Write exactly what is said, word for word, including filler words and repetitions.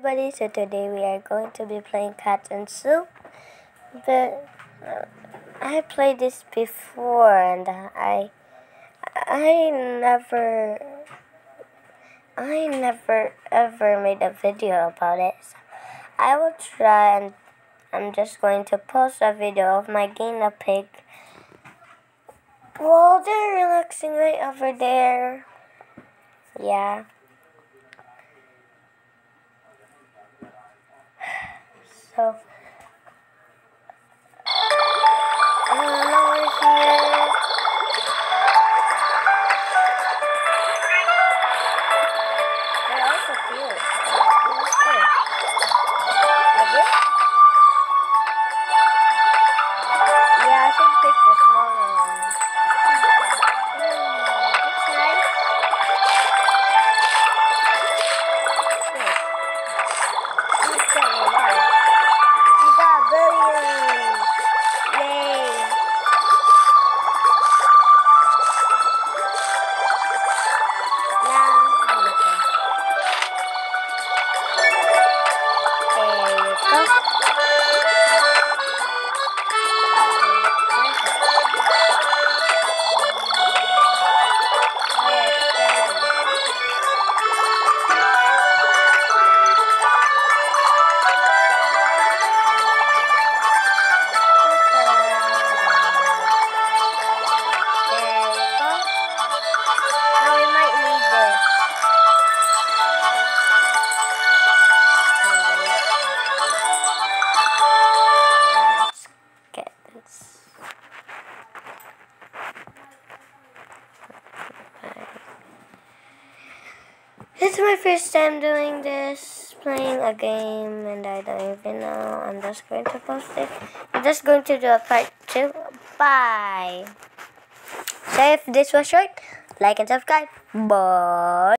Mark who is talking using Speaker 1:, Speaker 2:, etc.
Speaker 1: everybody, so today we are going to be playing Cat and Soup. But uh, I played this before and I I never I never ever made a video about it. So I will try, and I'm just going to post a video of my Guinea Pig while they're relaxing right over there. Yeah. So, I don't know where she is. They're also cute. Let's see. Again? Yeah, I should pick the smaller one. Mm, that's nice. What's this? Who's that one? We got billions! Yay! Now, okay. There you go. It's my first time doing this, playing a game, and I don't even know. I'm just going to post it. I'm just going to do a part two. Bye. So if this was short, like and subscribe. Bye.